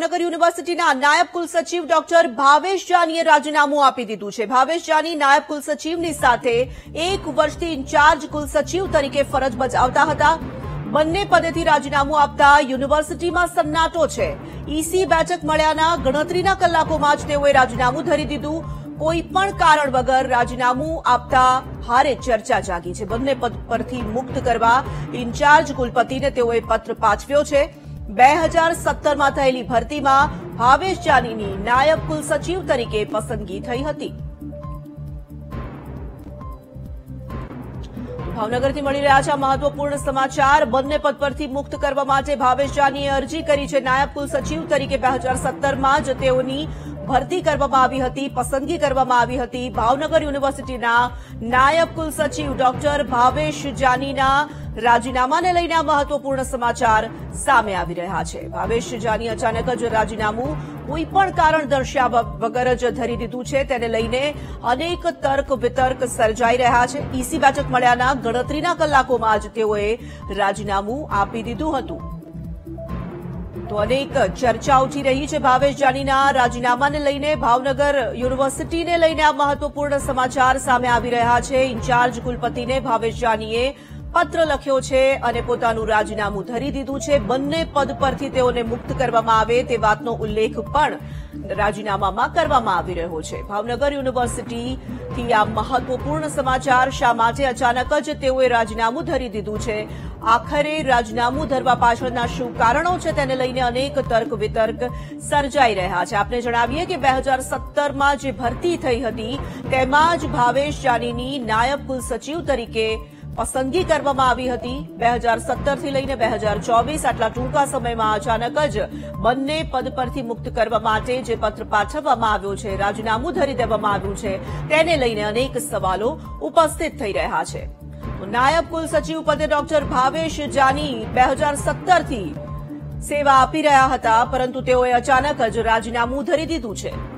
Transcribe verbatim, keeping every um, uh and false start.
ભાવનગર યુનિવર્સિટીના નાયબ કુલસચિવ ડોક્ટર ભાવેશ જાનીએ રાજીનામું આપી દીધું છે। ભાવેશ જાની નાયબ કુલસચિવની સાથે એક વર્ષથી ઇન્ચાર્જ કુલસચિવ તરીકે ફરજ બજાવતા હતા। બંને પદેથી રાજીનામું આપતા યુનિવર્સિટીમાં સન્નાટો છે। ઈસી બેઠક મળ્યાના ગણતરીના કલાકોમાં જ તેઓએ રાજીનામું ધરી દીધું। કોઈપણ કારણ વગર રાજીનામું આપતા ભારે ચર્ચા જાગી છે। બંને પદ પરથી મુક્ત કરવા ઇન્ચાર્જ કુલપતિને તેઓએ પત્ર પાઠવ્યો છે। બે હજાર સત્તરમાં થયેલી ભરતીમાં ભાવેશ જાનીની નાયબ કુલસચિવ તરીકે પસંદગી થઈ હતી। ભાવનગરથી મળી રહ્યા છે મહત્વપૂર્ણ સમાચાર। બંને પદ પરથી મુક્ત કરવા માટે ભાવેશ જાનીએ અરજી કરી છે। નાયબ કુલસચિવ તરીકે બે હજાર સત્તરમાં જ તેઓની ભરતી કરવામાં આવી હતી, પસંદગી કરવામાં આવી હતી। ભાવનગર યુનિવર્સિટીના નાયબ કુલસચિવ ડોક્ટર ભાવેશ જાનીના રાજીનામાને લઈને આ મહત્વપૂર્ણ સમાચાર સામે આવી રહ્યા છે। ભાવેશ જાની અચાનક જ રાજીનામું કોઈપણ કારણ દર્શાવ્યા વગર જ ધરી દીધું છે। તેને લઈને અનેક તર્ક વિતર્ક સર્જાઈ રહ્યા છે। ઈસી બેઠક મળ્યાના ગણતરીના કલાકોમાં જ તેઓએ રાજીનામું આપી દીધું હતું। તો અનેક ચર્ચા ઉઠી રહી છે ભાવેશ જાનીના રાજીનામાને લઈને। ભાવનગર યુનિવર્સિટીને લઈને આ મહત્વપૂર્ણ સમાચાર સામે આવી રહ્યા છે। ઇન્ચાર્જ કુલપતિને ભાવેશ જાનીએ પત્ર લખ્યો છે અને પોતાનું રાજીનામું ધરી દીધું છે। બંને પદ પરથી તેઓને મુક્ત કરવામાં આવે તે વાતનો ઉલ્લેખ પણ રાજીનામામાં કરવામાં આવી રહ્યો છે। ભાવનગર યુનિવર્સિટીથી આ મહત્વપૂર્ણ સમાચાર શા માટે અચાનક જ તેઓએ રાજીનામું ધરી દીધું છે, આખરે રાજીનામું ધરવા પાછળના શું કારણો છે તેને લઈને અનેક તર્ક વિતર્ક સર્જાઈ રહ્યા છે। આપને જણાવીએ કે બે હજાર સત્તરમાં જે ભરતી થઈ હતી તેમાં જ ભાવેશ જાનીની નાયબ કુલસચિવ તરીકે પસંદગી કરવામાં આવી હતી। બે હજાર સત્તરથી લઈને બે હજાર ચોવીસ આટલા ટૂંકા સમયમાં અચાનક જ બંને પદ પરથી મુક્ત કરવા માટે જે પત્ર પાઠવવામાં આવ્યો છે, રાજીનામું ધરી દેવામાં આવ્યું છે, તેને લઈને અનેક સવાલો ઉપસ્થિત થઈ રહ્યા છે। નાયબ કુલસચિવ પદે ડોક્ટર ભાવેશ જાની બે હજાર સત્તરથી સેવા આપી રહ્યા હતા, પરંતુ તેઓએ અચાનક જ રાજીનામું ધરી દીધું છે।